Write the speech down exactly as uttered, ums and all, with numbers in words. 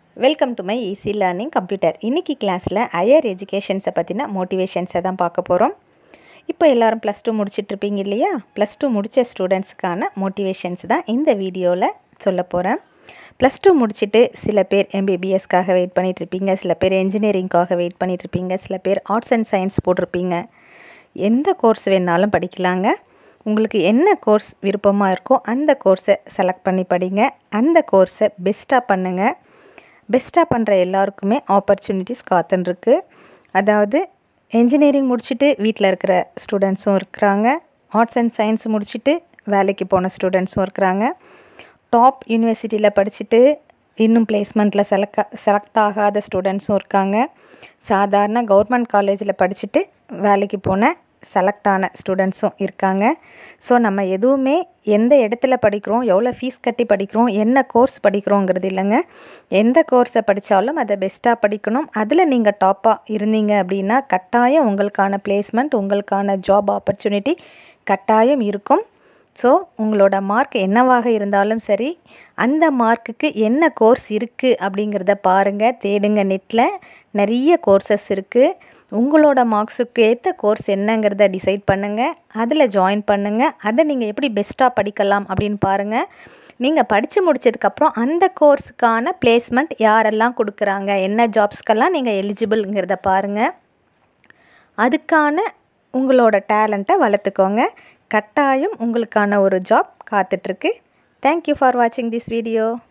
Welcome to my easy learning computer. இன்றைக்கி கிளாஸில் higher எஜுகேஷன்ஸை பற்றின மோட்டிவேஷன்ஸை தான் பார்க்க போகிறோம். இப்போ எல்லோரும் ப்ளஸ் டூ முடிச்சிட்ருப்பீங்க இல்லையா? ப்ளஸ் டூ முடித்த ஸ்டூடெண்ட்ஸ்க்கான மோட்டிவேஷன்ஸ் தான் இந்த வீடியோவில் சொல்ல போகிறேன். ப்ளஸ் டூ முடிச்சுட்டு சில பேர் எம்பிபிஎஸ்க்காக வெயிட் பண்ணிகிட்ருப்பீங்க, சில பேர் என்ஜினியரிங்காக வெயிட் பண்ணிகிட்ருப்பீங்க, சில பேர் ஆர்ட்ஸ் அண்ட் சயின்ஸ் போட்டிருப்பீங்க. எந்த கோர்ஸ் வேணாலும் படிக்கலாங்க. உங்களுக்கு என்ன கோர்ஸ் விருப்பமாக இருக்கோ அந்த கோர்ஸை செலக்ட் பண்ணி படிங்க. அந்த கோர்ஸை பெஸ்ட்டாக பண்ணுங்கள். பெஸ்ட்டாக பண்ணுற எல்லாருக்குமே ஆப்பர்ச்சுனிட்டிஸ் காத்துன்ருக்கு. அதாவது என்ஜினியரிங் முடிச்சுட்டு வீட்டில் இருக்கிற ஸ்டூடெண்ட்ஸும் இருக்கிறாங்க, ஆர்ட்ஸ் அண்ட் சயின்ஸ் முடிச்சுட்டு வேலைக்கு போன ஸ்டூடெண்ட்ஸும் இருக்கிறாங்க, டாப் யூனிவர்சிட்டியில் படிச்சுட்டு இன்னும் பிளேஸ்மெண்ட்டில் செலக்ட் செலக்ட் ஆகாத ஸ்டூடெண்ட்ஸும் இருக்காங்க, சாதாரண கவர்மெண்ட் காலேஜில் படிச்சுட்டு வேலைக்கு போன செலக்ட் ஆன ஸ்டூடெண்ட்ஸும் இருக்காங்க. ஸோ நம்ம எதுவுமே எந்த இடத்துல படிக்கிறோம், எவ்வளோ ஃபீஸ் கட்டி படிக்கிறோம், என்ன கோர்ஸ் படிக்கிறோங்கிறது இல்லைங்க. எந்த கோர்ஸை படித்தாலும் அதை பெஸ்ட்டாக படிக்கணும். அதில் நீங்கள் டாப்பாக இருந்தீங்க அப்படின்னா கட்டாயம் உங்களுக்கான பிளேஸ்மெண்ட், உங்களுக்கான ஜாப் ஆப்பர்ச்சுனிட்டி கட்டாயம் இருக்கும். ஸோ உங்களோட மார்க் என்னவாக இருந்தாலும் சரி, அந்த மார்க்குக்கு என்ன கோர்ஸ் இருக்குது அப்படிங்கிறத பாருங்கள், தேடுங்க. நெட்டில் நிறைய கோர்சஸ் இருக்குது. உங்களோட மார்க்ஸுக்கு ஏற்ற கோர்ஸ் என்னங்கிறத டிசைட் பண்ணுங்கள், அதில் ஜாயின் பண்ணுங்கள். அதை நீங்கள் எப்படி பெஸ்ட்டாக படிக்கலாம் அப்படின்னு பாருங்கள். நீங்கள் படித்து முடித்ததுக்கப்புறம் அந்த கோர்ஸுக்கான பிளேஸ்மெண்ட் யாரெல்லாம் கொடுக்குறாங்க, என்ன ஜாப்ஸ்க்கெல்லாம் நீங்கள் எலிஜிபிள்ங்கிறத பாருங்கள். அதுக்கான உங்களோட டேலண்ட்டை வளர்த்துக்கோங்க. கட்டாயம் உங்களுக்கான ஒரு ஜாப் காத்துட்ருக்கு. தேங்க்யூ ஃபார் வாட்சிங் திஸ் வீடியோ.